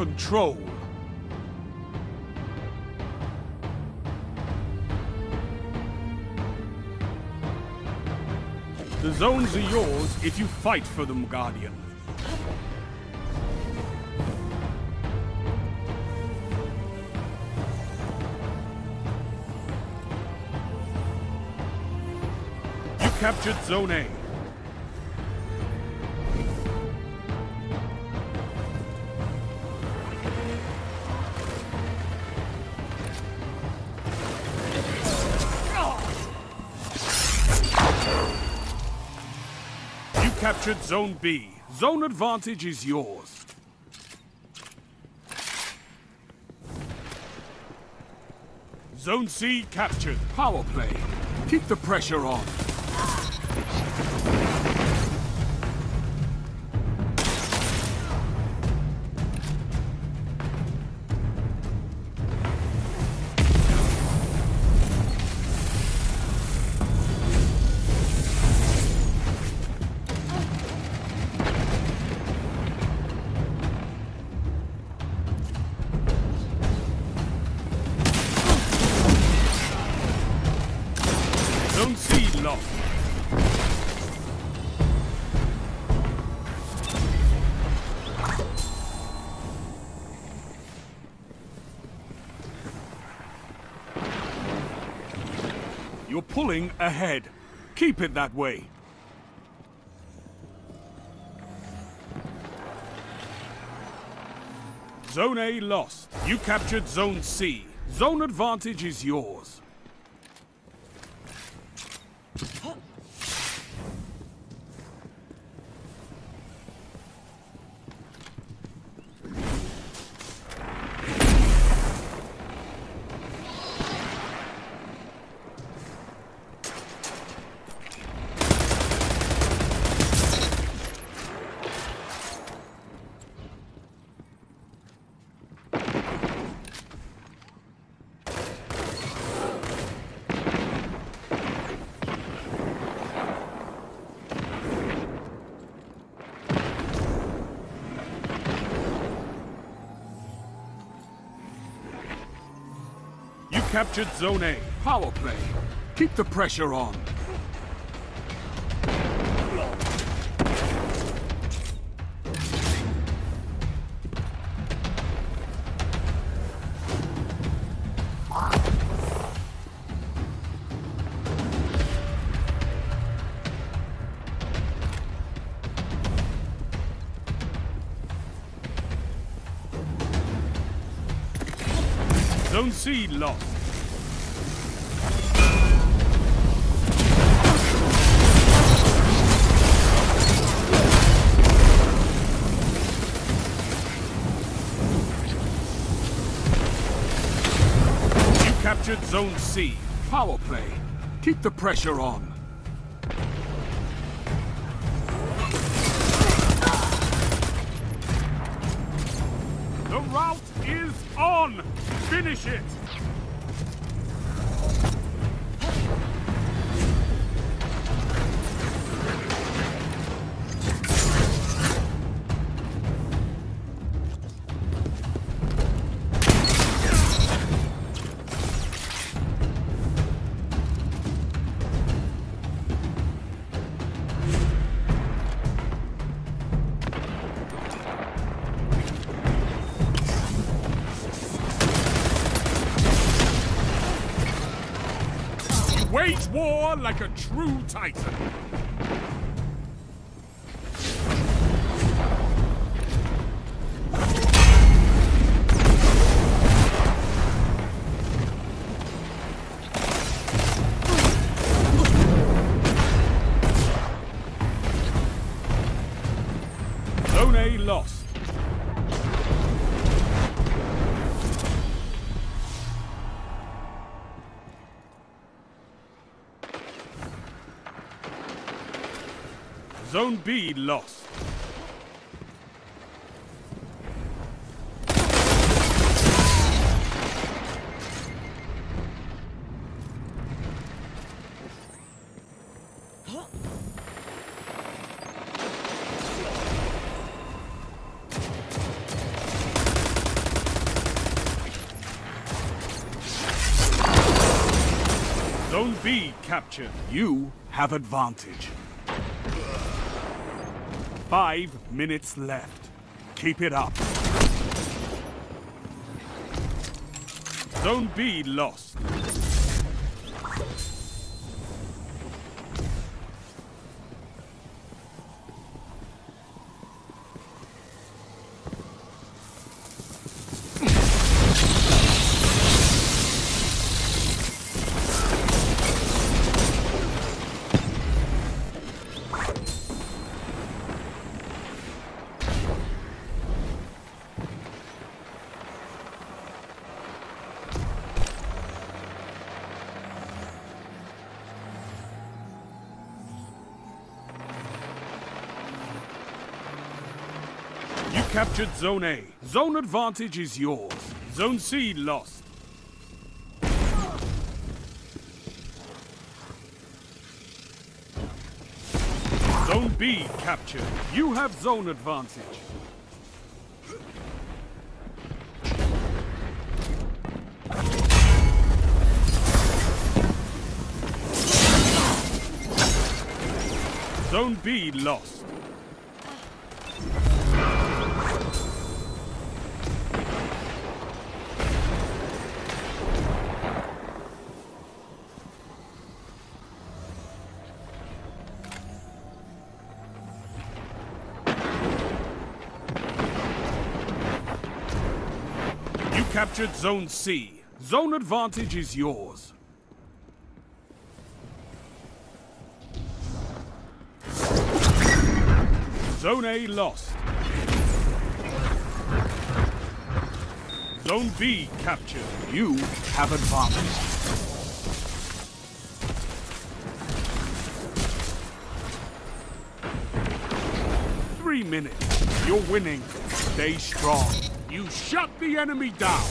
control. The zones are yours if you fight for them, Guardian. You captured Zone A. Captured Zone B. Zone advantage is yours. Zone C captured. Power play. Keep the pressure on. Zone C lost. You're pulling ahead. Keep it that way. Zone A lost. You captured Zone C. Zone advantage is yours. Captured Zone A. Power play. Keep the pressure on. Zone C lost. Captured Zone C. Power play. Keep the pressure on. The route is on! Finish it! Wage war like a true titan. Zone A lost. Zone B lost. Zone B captured. You have advantage. 5 minutes left. Keep it up. Zone B lost. You captured Zone A. Zone advantage is yours. Zone C lost. Zone B captured. You have zone advantage. Zone B lost. You captured Zone C. Zone advantage is yours. Zone A lost. Zone B captured. You have advantage. Three minutes. You're winning. Stay strong. You shut the enemy down.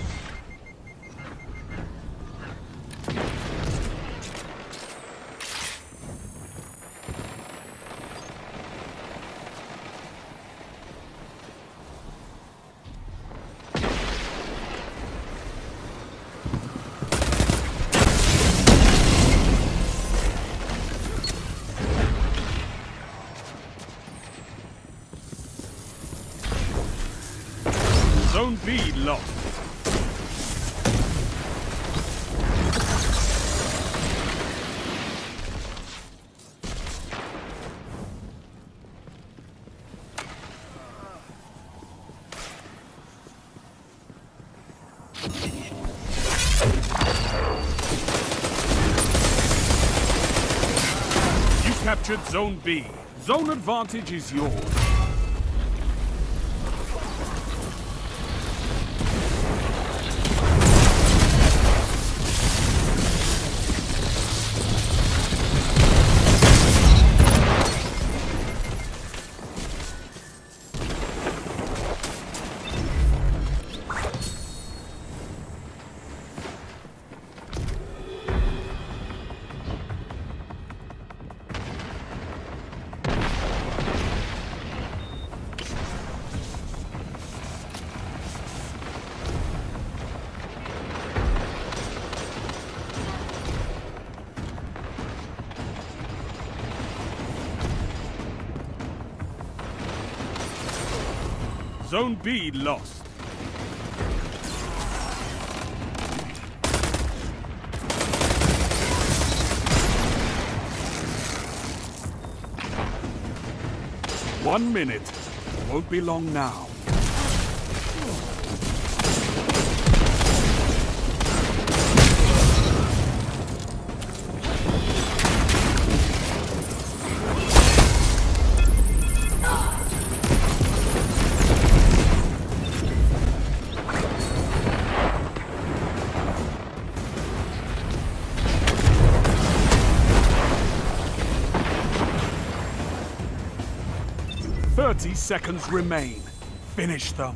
Zone B lost. You captured Zone B. Zone advantage is yours. Zone B lost. One minute. Won't be long now. Thirty seconds remain. Finish them.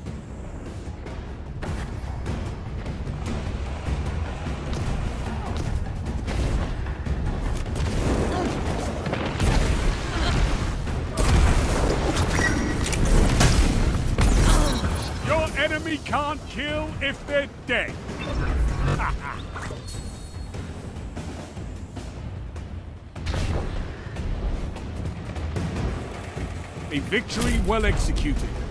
Your enemy can't kill if they're dead. A victory well executed.